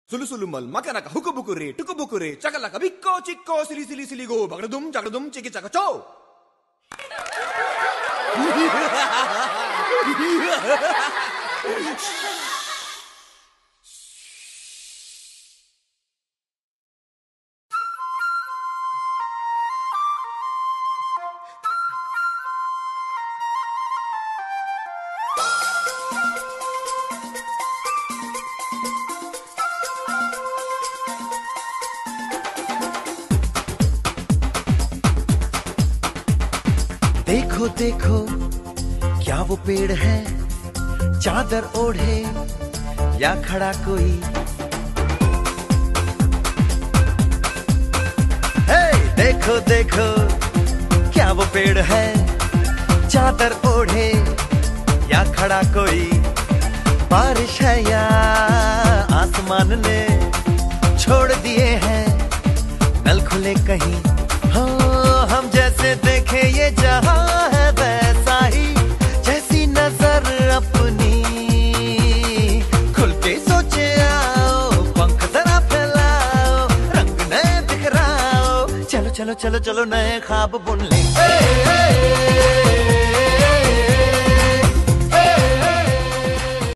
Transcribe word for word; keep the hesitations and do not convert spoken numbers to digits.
Sulu sulu mal, makanaka hukubukure, tukubukure, chakalaka bikko chikko, sili sili sili go, bagradum, chakadum, chiki chakacho. देखो देखो क्या वो पेड़ है, चादर ओढ़े या खड़ा कोई। हे देखो देखो क्या वो पेड़ है, चादर ओढ़े या खड़ा कोई। बारिश है या आसमान ने छोड़ दिए हैं नल खुले कहीं। हाँ हम जैसे देखे ये जहां है वैसा ही, जैसी नजर अपनी खुल के सोचे आओ, पंख जरा फैलाओ, रंग नए बिखराओ। चलो चलो चलो चलो नए ख्वाब बुन ले।